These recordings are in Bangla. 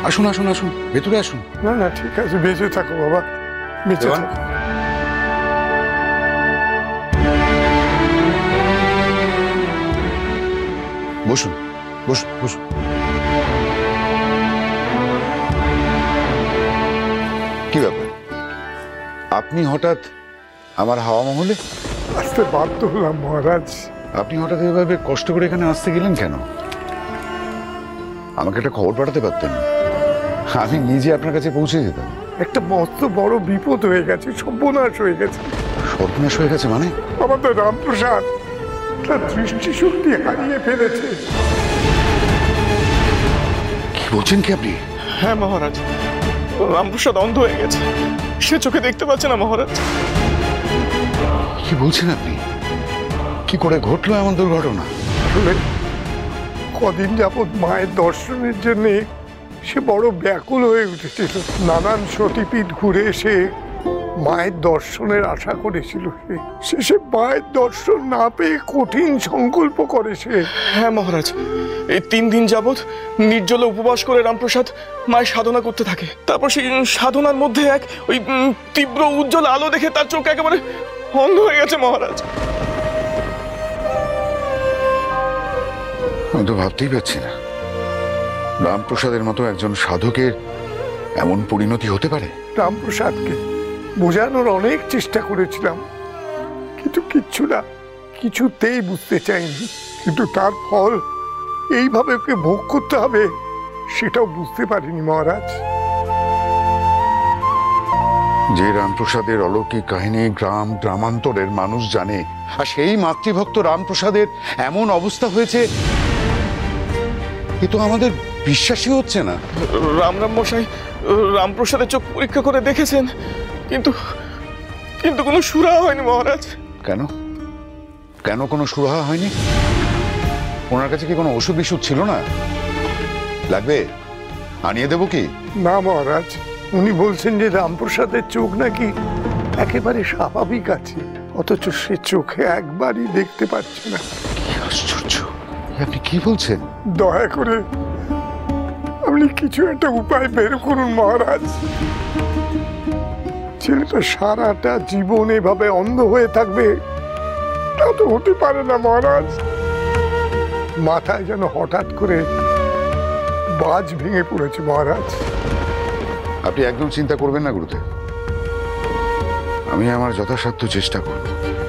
আসুন আসুন আসুন, ভেতরে আসুন। না না ঠিক আছে, বেঁচে থাকো বাবা, বেঁচে দেওয়ান। থাকো। বসুন বসুন বসুন। কি ব্যাপার, আপনি হঠাৎ আমার হাওয়া মহলে? আসতে বাধ্য হলাম মহারাজ। আপনি হঠাৎ এভাবে কষ্ট করে এখানে আসতে গেলেন কেন? আমাকে একটা খবর পাঠাতে পারতেন, আমি নিজে আপনার কাছে পৌঁছে যেতাম। একটা মস্ত বড় বিপদ হয়ে গেছে, সর্বনাশ হয়ে গেছে। সর্বনাশ হয়ে গেছে মানে? আমাদের রামপ্রসাদ তার দৃষ্টিশক্তি হারিয়ে ফেলেছে। কি বলছেন কি আপনি? হ্যাঁ মহারাজ, রামপ্রসাদ অন্ধ হয়ে গেছে, সে চোখে দেখতে পাচ্ছে না মহারাজ। কি বলছেন আপনি? কি করে ঘটলো এমন দুর্ঘটনা? আসলে কদিন যাবৎ মায়ের দর্শনের জন্য সে বড় ব্যাকুল হয়ে উঠেছিল। নানান সতীপীঠ ঘুরে এসে মায়ের দর্শনের আশা করেছিল। সে মায়ের দর্শন না পেয়ে কঠিন সংকল্প করে সে। হ্যাঁ মহারাজ, এই 3 দিন যাবৎ নির্জলে উপবাস করে রামপ্রসাদ মায়ের সাধনা করতে থাকে। তারপর সেই সাধনার মধ্যে এক ওই তীব্র উজ্জ্বল আলো দেখে তার চোখ একেবারে অন্ধ হয়ে গেছে মহারাজ। আমি তো ভাবতেই পারছি না রামপ্রসাদের মতো একজন সাধকের এমন পরিণতি হতে পারে। রামপ্রসাদকে বোঝানোর অনেক চেষ্টা করেছিলাম, কিন্তু কিচ্ছু না, কিছুতেই বুঝতে চাইনি। কিন্তু তার ফল এইভাবে ওকে ভোগ করতে হবে সেটাও বুঝতে পারিনি মহারাজ। যে রামপ্রসাদের অলৌকিক কাহিনী গ্রাম গ্রামান্তরের মানুষ জানে, আর সেই মাতৃভক্ত রামপ্রসাদের এমন অবস্থা হয়েছে, এ তো আমাদের বিশ্বাসই হচ্ছে না। রাম মশাই রামপ্রসাদের চোখ পরীক্ষা করে দেখেছেন, কিন্তু কিন্তু কোনো সুরাহা হয়নি মহারাজ। কেন কেন কোনো সুরাহা হয়নি? ওনার কাছে কি কোনো ওষুধ বিষুধ ছিল না? লাগবে আনিয়ে দেবো কি? না মহারাজ, উনি বলছেন যে রামপ্রসাদের চোখ নাকি একেবারে স্বাভাবিক আছে, অথচ সে চোখে একবারই দেখতে পাচ্ছে না। কি আশ্চর্য, আপনি কি বলছেন? দয়া করে আপনি কিছু একটা উপায় বের করুন মহারাজ। ছেলেটা সারাটা জীবন এভাবে অন্ধ হয়ে থাকবে তা তো হতে পারে না মহারাজ। মাথায় যেন হঠাৎ করে বাজ ভেঙে পড়েছে মহারাজ। আপনি একদম চিন্তা করবেন না গুরুদেব, আমি আমার যথাসাধ্য চেষ্টা করব।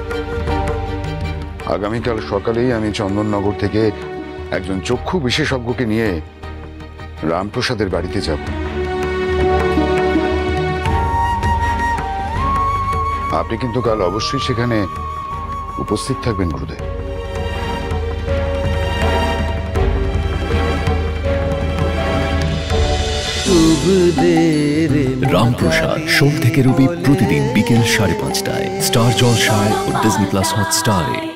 আগামীকাল সকালেই আমি চন্দননগর থেকে একজন চক্ষু বিশেষজ্ঞকে নিয়ে রামপ্রসাদের বাড়িতে যাব। আপনি কিন্তু কাল অবশ্যই সেখানে উপস্থিত থাকবেন গুরুদেব। রামপ্রসাদ সোম থেকে রবি প্রতিদিন বিকেল 5:30টায় স্টার জলসায় ও ডিজনি প্লাস হটস্টারে।